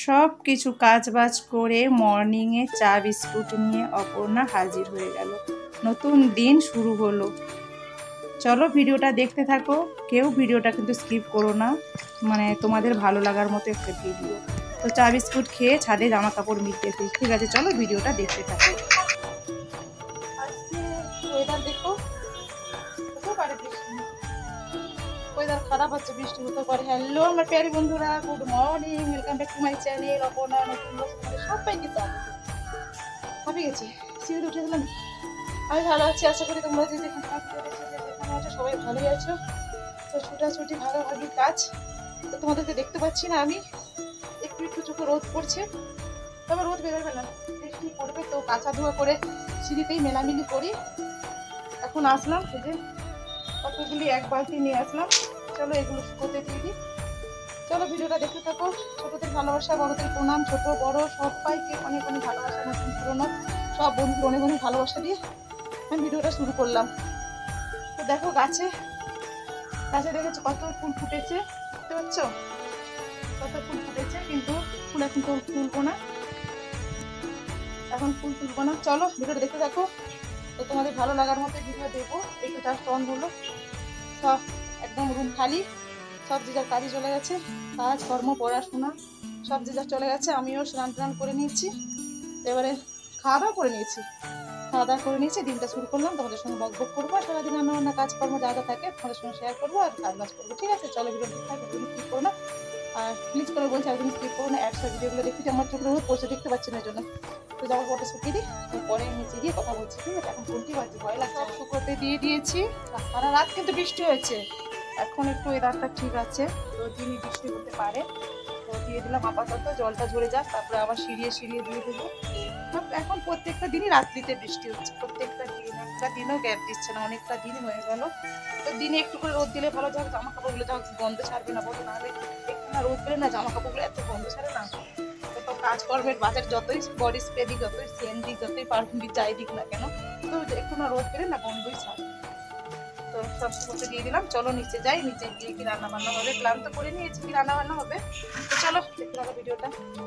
সব কিছু কাজবাজ করে মর্নিংয়ে চা বিস্কুট নিয়ে অপর্ণা হাজির হয়ে গেল। নতুন দিন শুরু হলো। চলো ভিডিওটা দেখতে থাকো, কেউ ভিডিওটা কিন্তু স্কিপ করো না, মানে তোমাদের ভালো লাগার মতো একটা ভিডিও। তো চা বিস্কুট খেয়ে ছাদে জামা কাপড় মিলতেছি। ঠিক আছে, চলো ভিডিওটা দেখতে থাকো। ওয়েদার দেখো, হতে পারে বৃষ্টি, ওয়েদার খারাপ হচ্ছে, বৃষ্টি হতে পারে। হ্যালো আমার প্যারি বন্ধুরা, good morning, welcome back to my channel Aparna নতুন সবাইকে হাঁপিয়ে গেছি, সিঁড়ি উঠে দিলাম। আমি ভালো আছি, আশা করি তোমরা যে যেখানে আছো সবাই ভালোই আছো। তো ছুটাছুটি ভাগাভাগির কাজ, তো তোমাদেরকে দেখতে পাচ্ছি না, আমি একটু একটু চোখে রোদ পড়ছে, তবে রোদ বেরোবে না, বৃষ্টি পড়বে। তো কাঁচা ধোয়া করে সিঁড়িতেই মেলামেলি করি। এখন আসলাম, এই যে কতগুলি এক বালতি নিয়ে আসলাম, চলো এগুলো শুকোতে দিয়ে দিই। চলো ভিডিওটা দেখতে থাকো। ছোটদের ভালোবাসা, বড়দের প্রণাম, ছোট বড় সবাইকে অনেক অনেক ভালোবাসা, নতুন পুরোনো সব বন্ধুকে অনেক অনেক ভালোবাসা দিয়ে আমি ভিডিওটা শুরু করলাম। তো দেখো গাছে দেখেছো কত ফুল ফুটেছে, দেখতে পাচ্ছ কত ফুল ফুটেছে, কিন্তু ফুল এখন তো তুলবো না, এখন ফুল তুলবো না। চলো ভিডিওটা দেখতে থাকো। তো তোমাদের ভালো লাগার মতো ভিডিও দেবো। একটু জাস্ট অন হলো, সব একদম রুম খালি, সব যে যার কাজে চলে গেছে, কাজ কর্ম পড়াশোনা সব যে যার চলে গেছে। আমিও স্নান টান করে নিয়েছি, এবারে খাওয়া দাওয়া করে নিয়েছি, দিনটা শুরু করলাম। তোমাদের সঙ্গে বক বক করবো, আর সারাদিন রান্না কাজকর্ম যা যা থাকে তোমাদের সঙ্গে শেয়ার করবো আর কাজ বাজ করবো। ঠিক আছে, চলো ভিডিও ঠিক থাকে, তুমি স্কিপ করো না, আর প্লিজ করে বলছি একদম স্কিপ করো না। অ্যাডসের ভিডিওগুলো দেখি, আমার চোখে রোদ পড়ছে, দেখতে পাচ্ছি না, এই জন্য। তো জামা কাপড়টা শুকিয়ে দিই, পরে নিচে গিয়ে কথা বলছি। ঠিক আছে, এখন কোনটি বাজে ভয় লাগছে। সব শুকোতে দিয়ে দিয়েছি, সারা রাত কিন্তু বৃষ্টি হয়েছে, এখন একটু ওয়েদারটা ঠিক আছে, তো দিনই বৃষ্টি হতে পারে। তো দিয়ে দিলাম, আপাতত জলটা ঝরে যাক, তারপরে আবার সিঁড়িয়ে দিয়ে দেবো। এখন প্রত্যেকটা দিনই রাত্রিতে বৃষ্টি হচ্ছে, প্রত্যেকটা দিন, একটা দিনও গ্যাপ দিচ্ছে না, অনেকটা দিন হয়ে গেল। তো দিনে একটু করে রোদ দিলে ভালো, যাক জামা কাপড়গুলো যাক গন্ধ ছাড়বে না, বলো, নাহলে একটু না রোদ দিলে না জামা কাপড়গুলো এত গন্ধ ছাড়ে না। তো কাজকর্মের বাজার যতই বডি স্প্রে দিক, যতই সেন দিক, যতই পারফিউম দিক, যাই দিক না কেন, তো একটু না রোদ পেলে না গন্ধই ছাড়ে। তো সব করতে দিয়ে দিলাম, চলো নিচে যাই, নিচে গিয়ে কি রান্না বান্না হবে, প্ল্যান তো করে নিয়েছি কি রান্না বান্না হবে। তো চলো দেখতে থাকো ভিডিওটা।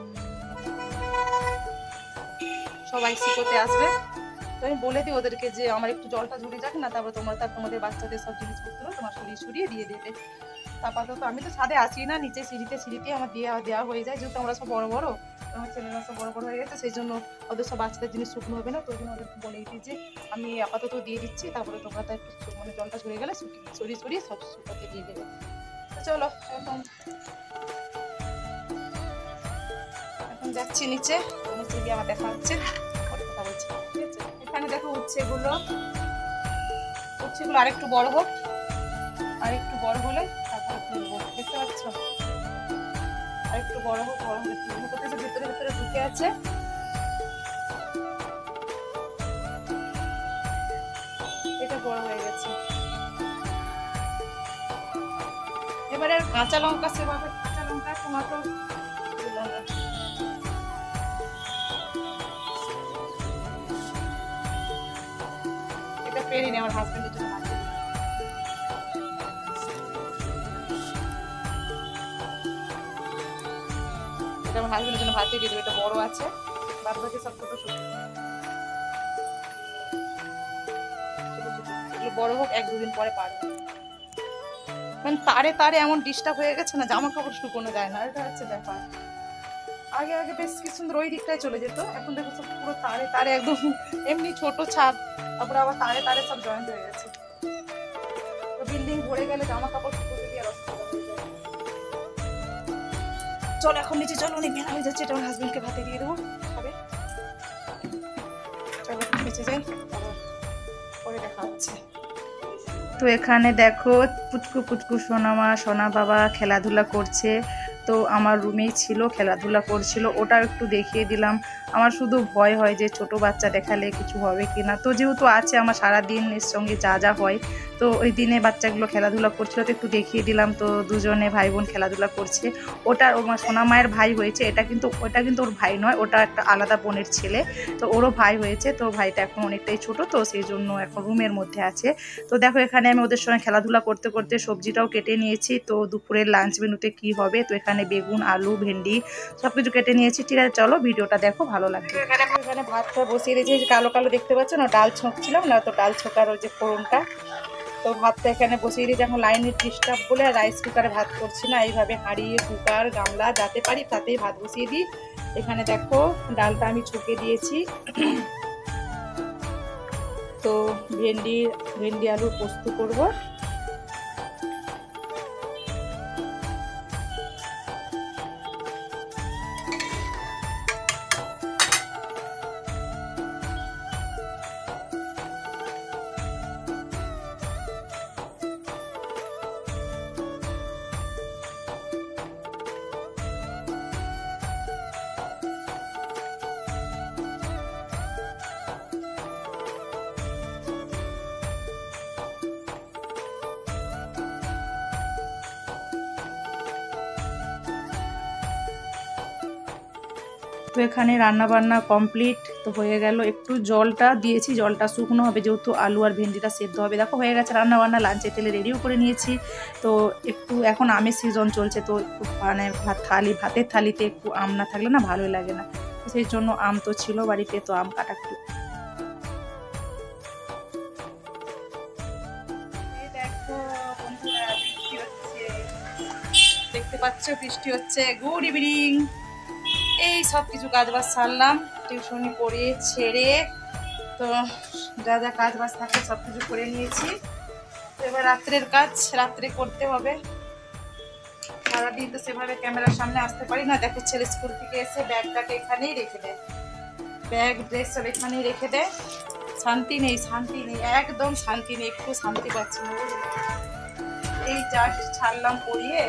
সবাই শিখতে আসবে, তো আমি বলে দিই ওদেরকে যে আমার একটু জলটা ঝরে যাক না, তারপর তোমাদের বাচ্চাদের সব জিনিসপত্র তোমার সরিয়ে দিয়ে দেবে। আপাতত আমি তো ছাদে আসি না, নিচে সিঁড়িতে আমার দেওয়া হয়ে যায়, যেহেতু আমরা সব বড় বড়, আমার ছেলেরা সব বড় বড় হয়ে গেছে, সেই জন্য ওদের সব বাচ্চাদের জিনিস শুকনো হবে না। তো ওই জন্য ওদেরকে বলে দিই যে আমি আপাতত দিয়ে দিচ্ছি, তারপরে তোমরা তা একটু মানে জলটা ঝরে গেলে সরিয়ে সব শুকাতে দিয়ে দেবে। তো চলো এখন যাচ্ছি নিচে, নিচে গিয়ে আমার দেখা হচ্ছে, কথা বলছি। ঠিক আছে, এখানে দেখো উচ্ছেগুলো আরেকটু বড় হোক, আরেকটু বড় হলে তারপরে তুলবো, দেখতে পাচ্ছ, আরেকটু বড় হলে তুলবো। কোথায় ভিতরে ঢুকে আছে, এটা বড় হয়ে গেছে। এবারে কাঁচা লঙ্কা, সেভাবে কাঁচা লঙ্কা টমেটো দিলাম না, এটা পেরি নেই, আমার হাজবেন্ডের জন্য আমার হাজবেন্ডের জন্য ভাতে দিয়ে দেবো, এটা বড় আছে, বাদ বাকি সব ছোট ছোট, বড় হোক, 1-2 দিন পরে পারবো। মানে তারে এমন ডিস্টার্ব হয়ে গেছে না, জামা কাপড় শুকোনো যায় না, এটা হচ্ছে ব্যাপার। আগে বেশ কি সুন্দর ওই দিকটায় চলে যেত, এখন দেখো সব পুরো তারে একদম, এমনি ছোট ছাদ, তারপরে আবার তারে সব জয়েন্ট হয়ে গেছে। তো বিল্ডিং ভরে গেলে জামা কাপড় শুকোতে দিয়ে অসুবিধা হয়ে যায়। চলো এখন নিচে চলো, অনেক বেলা হয়ে যাচ্ছে, এটা আমার হাজবেন্ডকে ভাতে দিয়ে দেবো, খাবে। চলো নিচে যাই, পরে দেখা হচ্ছে। তো এখানে দেখো পুচকু সোনা বাবা খেলাধুলা করছে, তো আমার রুমেই ছিল, খেলাধুলা করছিল, ওটা একটু দেখিয়ে দিলাম। আমার শুধু ভয় হয় যে ছোট বাচ্চা দেখালে কিছু হবে কি না, তো যেহেতু আছে আমার সারাদিন এর সঙ্গে যা হয়, তো ওই দিনে বাচ্চাগুলো খেলাধুলা করছিল, তো একটু দেখিয়ে দিলাম। তো দুজনে ভাই বোন খেলাধুলা করছে, ওটা ওর সোনা মায়ের ভাই হয়েছে, ওটা কিন্তু ওর ভাই নয়, ওটা একটা আলাদা বোনের ছেলে, তো ওরও ভাই হয়েছে। তো ভাইটা এখন অনেকটাই ছোট, তো সেই জন্য এখন রুমের মধ্যে আছে। তো দেখো এখানে আমি ওদের সঙ্গে খেলাধুলা করতে করতে সবজিটাও কেটে নিয়েছি। তো দুপুরের লাঞ্চ মেনুতে কি হবে, তো এখানে এখানে বেগুন, আলু, ভেন্ডি সব কিছু কেটে নিয়েছি। ঠিক আছে, চলো ভিডিওটা দেখো, ভালো লাগবে। এখানে ভাতটা বসিয়ে দিয়েছি, কালো কালো দেখতে পাচ্ছ না, ডাল ছোঁকছিলাম না, তো ডাল ছোকার ওই যে ফোড়নটা, তো ভাতটা এখানে বসিয়ে দিয়েছি। এখন লাইনের ডিস্টার্ব বলে আর রাইস কুকারে ভাত করছি না, এইভাবে হাঁড়ি, কুকার, গামলা যাতে পারি তাতেই ভাত বসিয়ে দিই। এখানে দেখো ডালটা আমি ছুঁকে দিয়েছি। তো ভেন্ডি আলুর পোস্ত করব। তো এখানে রান্না বান্না কমপ্লিট তো হয়ে গেল। একটু জলটা দিয়েছি, জলটা শুকনো হবে যেহেতু আলু আর ভেন্ডিটা সেদ্ধ হবে। দেখো হয়ে গেছে রান্না বান্না, লাঞ্চের তেলে রেডিও করে নিয়েছি। তো একটু এখন আমের সিজন চলছে, তো একটু মানে ভাতের থালিতে একটু আম না থাকলে না ভালোই লাগে না, তো সেই জন্য আম তো ছিল বাড়িতে, তো আম কাটা একটু। দেখো বন্ধুরা বৃষ্টি হচ্ছে, দেখতে পাচ্ছ বৃষ্টি হচ্ছে। Good evening. এই সব কিছু কাজবাজ সারলাম, টিউশনি পড়িয়ে ছেড়ে, তো যা যা কাজবাজ থাকে সব কিছু করে নিয়েছি। তো এবার রাত্রের কাজ রাত্রে করতে হবে, সারাদিন তো সেভাবে ক্যামেরার সামনে আসতে পারি না। দেখো ছেলে স্কুল থেকে এসে ব্যাগটাকে এখানেই রেখে দেয়, ব্যাগ ড্রেস সব এখানেই রেখে দেয়। শান্তি নেই, শান্তি নেই, একদম শান্তি নেই, একটু শান্তি পাচ্ছি না। এই জাস্ট ছাড়লাম পড়িয়ে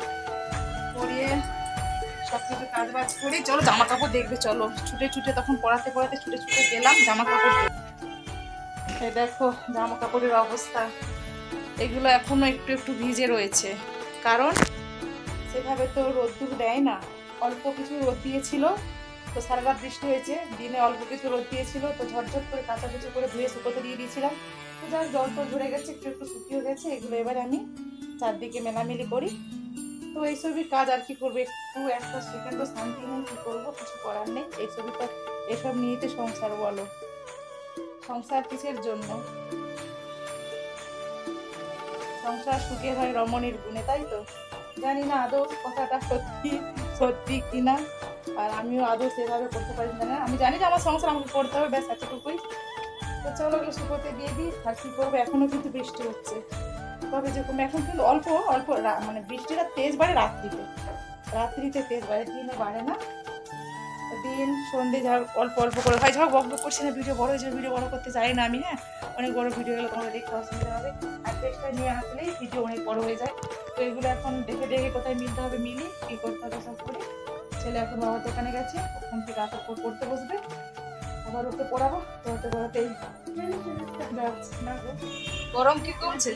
সব কিছু কাজ বাজ করি। চলো জামা কাপড় দেখবে, চলো ছুটে ছুটে তখন পড়াতে ছুটে ছুটে গেলাম জামা কাপড়। এই দেখো জামা কাপড়ের অবস্থা, এগুলো এখনো একটু একটু ভিজে রয়েছে, কারণ সেভাবে তো রোদ্দুর দেয় না। অল্প কিছু রোদ দিয়েছিল, তো সারা রাত বৃষ্টি হয়েছে, দিনে অল্প কিছু রোদ দিয়েছিল, তো ঝটঝট করে কাচাকুচি করে ধুয়ে শুকোতে দিয়ে দিয়েছিলাম। তো যার জল টল ঝরে গেছে, একটু একটু শুকিয়ে গেছে, এগুলো এবারে আমি চারদিকে মেলামেলি করি। তো এইসবই কাজ আর কি করবো, একটু একটা সেকেন্ডও শান্তি নেই, কি করবো, কিছু করার নেই। এইসবই তো, এসব নিয়েই তো সংসার, বলো সংসার কিসের জন্য? সংসার সুখে হয় রমণীর গুণে, তাই তো? জানি না আদৌ কথাটা সত্যি কিনা, আর আমিও আদৌ সেভাবে করতে পারি না। আমি জানি যে আমার সংসার আমাকে করতে হবে, ব্যাস এতটুকুই। তো চলো ওগুলো শুকোতে দিয়ে দিই। আর কি করবো, এখনো কিন্তু বৃষ্টি হচ্ছে, তবে যেরকম এখন কিন্তু অল্প অল্প মানে বৃষ্টিটা তেজ বাড়ে রাত্রিতে তেজ বাড়ে, দিনে বাড়ে না। দিন সন্ধ্যে যা অল্প অল্প করে হয়, যা বক বক করছি না, ভিডিও বড় হয়েছে, ভিডিও বড় করতে চাই না আমি। হ্যাঁ, অনেক বড় ভিডিও গেলে তোমাদের দেখতে অসুবিধা হবে, আর টেস্টটা নিয়ে আসলেই ভিডিও অনেক বড় হয়ে যায়। তো এগুলো এখন দেখে দেখে কোথায় মিলতে হবে মিলি, কী করতে হবে সব করি। ছেলে এখন বাবার দোকানে গেছে, ওখান থেকে রাতের পর পড়তে বসবে, আবার ওকে পড়াবো। তো ওতে পড়াতেই গরম কি কমছে?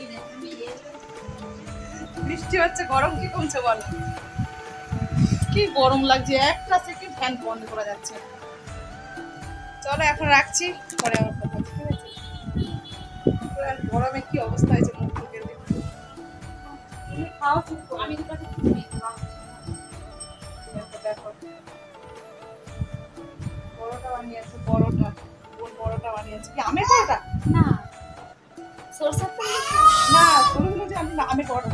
বৃষ্টি হচ্ছে, গরম কি কমছে বলো? কি গরম লাগছে, একটা সেকেন্ড ফ্যান বন্ধ করা যাচ্ছে। চলো এখন রাখছি, পরে আমার কথা হচ্ছে, ঠিক আছে? গরমে কি অবস্থা হয়েছে মুখ থেকে, তুমি খাও চুপ করো, আমি দেখো পরোটা বানিয়েছে, পরোটা বানিয়েছে কি আমের পরোটা? না সরষের তেল না, সরষের যে আমি আমের পরোটা।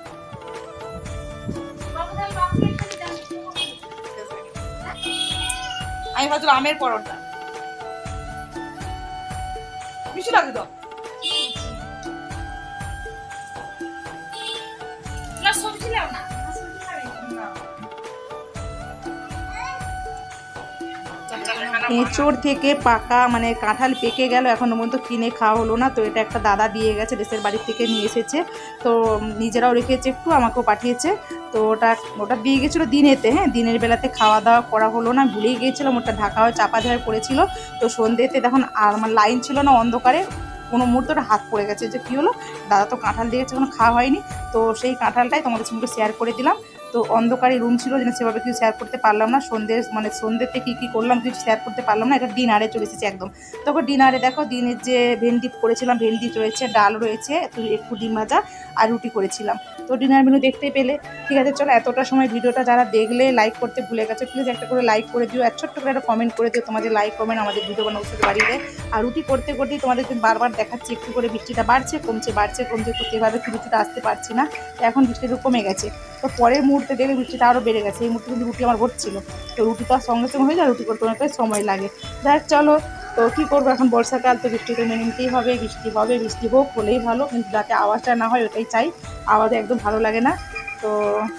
আমি ভাবছিলাম আমের পরোটা, বেশি লাগে তো না, সবজি নাও না, এঁচোড় থেকে পাকা মানে কাঁঠাল পেকে গেল, এখনো পর্যন্ত কিনে খাওয়া হলো না। তো এটা একটা দাদা দিয়ে গেছে, দেশের বাড়ির থেকে নিয়ে এসেছে, তো নিজেরাও রেখেছে একটু, আমাকেও পাঠিয়েছে। তো ওটা দিয়ে গেছিলো দিনেতে, হ্যাঁ দিনের বেলাতে খাওয়া দাওয়া করা হলো না, ভুলেই গিয়েছিলাম, ওটা ঢাকা হয়ে চাপা ঝাড় পড়েছিল। তো সন্ধ্যেতে তখন আর আমার লাইন ছিল না, অন্ধকারে কোনো মুহূর্তে হাত পড়ে গেছে, যে কী হলো, দাদা তো কাঁঠাল দিয়েছে, কোনো খাওয়া হয়নি। তো সেই কাঁঠালটাই তোমাদের সঙ্গে শেয়ার করে দিলাম। তো অন্ধকারে রুম ছিল, যেন সেভাবে কিছু শেয়ার করতে পারলাম না। সন্ধ্যেতে কী করলাম কিছু শেয়ার করতে পারলাম না। এটা ডিনারে চলে এসেছি একদম। তখন ডিনারে দেখো, দিনের যে ভেন্ডি করেছিলাম, ভেন্ডি রয়েছে, ডাল রয়েছে, একটু ডিম ভাজা আর রুটি করেছিলাম। তো ডিনার মেনু দেখতেই পেলে। ঠিক আছে, চলো এতটা সময় ভিডিওটা যারা দেখলে লাইক করতে ভুলে গেছে, প্লিজ একটা করে লাইক করে দিও, আর ছোট্ট করে একটা কমেন্ট করে দিও। তোমাদের লাইক কমেন্ট আমাদের ভিডিও বানানো উৎসাহ বাড়িয়ে দেয়। আর রুটি করতে করতেই তোমাদেরকে বারবার দেখাচ্ছি একটু করে বৃষ্টিটা বাড়ছে কমছে বাড়ছে কমছে, তো সেভাবে রুটিটা আসতে পারছি না। তো এখন বৃষ্টিটা কমে গেছে, তো পরের মুহূর্তে দেখলে বৃষ্টিটা আরও বেড়ে গেছে। এই মুহূর্তে কিন্তু রুটি আমার হচ্ছিল, তো রুটি তো আর সঙ্গে সঙ্গে হয়ে যায়, রুটি করতে অনেকটাই সময় লাগে। দেখ চলো, তো কী করবো, এখন বর্ষাকাল, তো বৃষ্টিতে মেনে নিতেই হবে। বৃষ্টি হবে, বৃষ্টি হোক, হলেই ভালো, কিন্তু যাতে আওয়াজটা না হয় ওটাই চাই। আওয়াজে একদম ভালো লাগে না। তো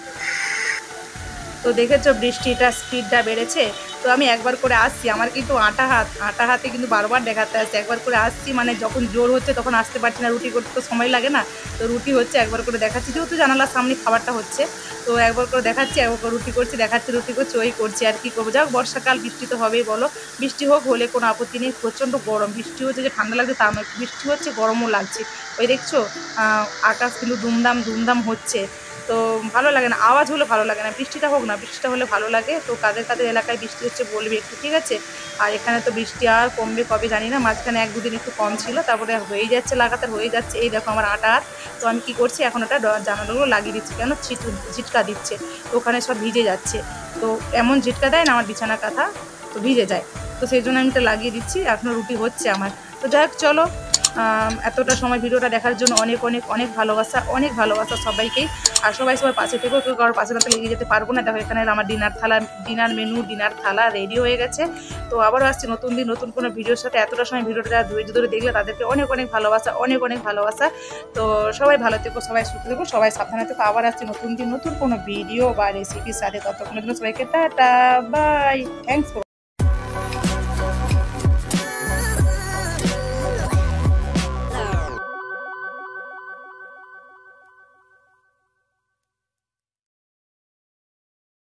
তো দেখেছো বৃষ্টিটা স্পিডটা বেড়েছে। তো আমি একবার করে আসছি, আমার কিন্তু আটা হাতে কিন্তু বারবার দেখাতে আসছে। একবার করে আসছি মানে যখন জোর হচ্ছে তখন আসতে পারছি না, রুটি করতে তো সময় লাগে না। তো রুটি হচ্ছে, একবার করে দেখাচ্ছি, যেহেতু জানালার সামনে খাবারটা হচ্ছে, তো একবার করে দেখাচ্ছি, একবার করে রুটি করছি, দেখাচ্ছি রুটি করছি, ওই করছি আর কি করবো। যাক, বর্ষাকাল, বৃষ্টি তো হবেই বলো। বৃষ্টি হোক, হলে কোনো আপত্তি নেই। প্রচণ্ড গরম, বৃষ্টি হচ্ছে যে ঠান্ডা লাগছে তা নয়, বৃষ্টি হচ্ছে গরমও লাগছে। ওই দেখছো আকাশ কিন্তু দুমদাম দুমদাম হচ্ছে। তো ভালো লাগে না, আওয়াজ হলে ভালো লাগে না। বৃষ্টিটা হোক না, বৃষ্টিটা হলে ভালো লাগে। তো কাদের কাদের এলাকায় বৃষ্টি হচ্ছে বলবে একটু, ঠিক আছে। আর এখানে তো বৃষ্টি আর কমবে কবে জানি না, মাঝখানে 1-2 দিন একটু কম ছিল, তারপরে হয়ে যাচ্ছে, লাগাতার হয়ে যাচ্ছে। এই দেখো আমার আটা হাত। তো আমি কি করছি, এখন ওটা জানালাগুলো লাগিয়ে দিচ্ছি, কেন ঝিটকা দিচ্ছে, তো ওখানে সব ভিজে যাচ্ছে। তো এমন ঝিটকা দেয় না আমার বিছানা কাঁথা, তো ভিজে যায়। তো সেই জন্য আমি এটা লাগিয়ে দিচ্ছি, এখনও রুটি হচ্ছে আমার। তো যাই হোক চলো, এতটা সময় ভিডিওটা দেখার জন্য অনেক অনেক অনেক ভালোবাসা সবাইকেই। আর সবাই সবার পাশে থেকেও, কেউ কারোর পাশে না তো লেগে যেতে পারবো না। দেখো এখানে আমার ডিনার থালা রেডি হয়ে গেছে। তো আবারও আসছি নতুন দিন নতুন কোনো ভিডিওর সাথে। এতটা সময় ভিডিওটা যারা ধৈর্য ধরে দেখলে তাদেরকে অনেক অনেক ভালোবাসা। তো সবাই ভালো থেকো, সবাই সুস্থ থেকো, সবাই সাবধানে থেকো। আবার আসছি নতুন দিন নতুন কোনো ভিডিও বা রেসিপির সাথে। ততক্ষণের জন্য সবাইকে টাটা বাই, থ্যাংকস।